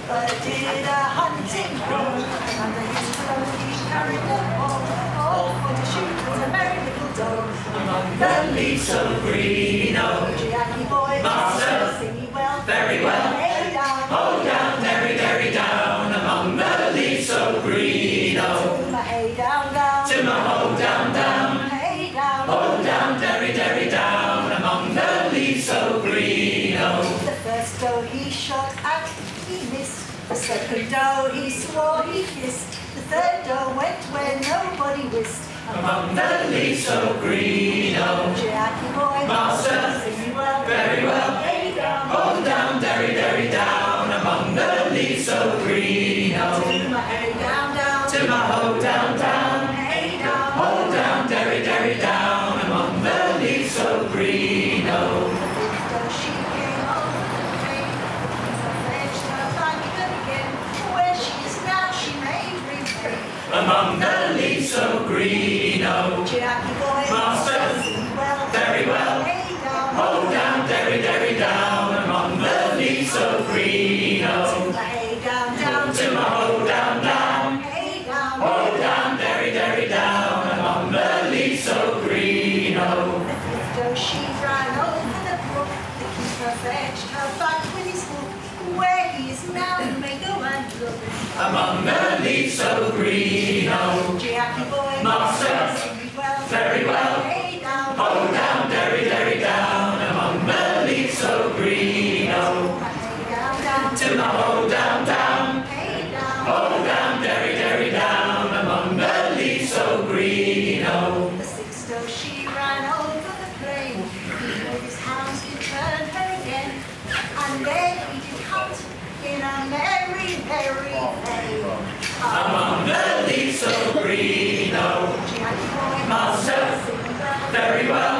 did a hunting roll, and under his cloak he carried a ball, all for to shoot at a merry little doe. Among the leaves so green, oh, Jackie boy, master, sing ye well, very well, hey down, oh down, derry, derry down, among the leaves so green, oh, to my hey down, down, to my ho down, down, hey down, oh down, derry, derry down, among the leaves so green, oh. The first doe he shot at, he missed. The second doe he swore he kissed. The third doe went where nobody wist. Among the leaves so green, oh, Jackie boy, master, sing ye well, very well, hey down, oh down, derry, derry down, among the leaves so green, oh, to my hey down, down, to my ho down, down, hey down, oh down, derry, derry down, among the leaves so green, oh. The fifth doe she came over the plain, fetched her back again, where she is now she may remain. Among the leaves so green, oh, Jackie boy, master, sing well, very well, hey down, oh down, derry, derry down, among the leaves so green, oh, to my hey down, down, to my ho down, down, hey down, oh down, derry, derry down, among the leaves so green, oh. The fifth doe she ran over the brook, the keeper fetched her back with his hook, where he is now you may go and look. Among the leaves so green, oh, Jackie boy, master, sing ye well, very well, hey down, oh down, derry, derry down, among the leaves so green, oh, hey down, down, to my ho down, down, hey down, oh down, derry, derry down, among the leaves so green, oh. The sixth doe she ran over the plain, he with his hounds did turn her again, and then he did hunt in a merry, merry vein. Among the leaves so green, oh, Jackie boy, master, sing well, very well,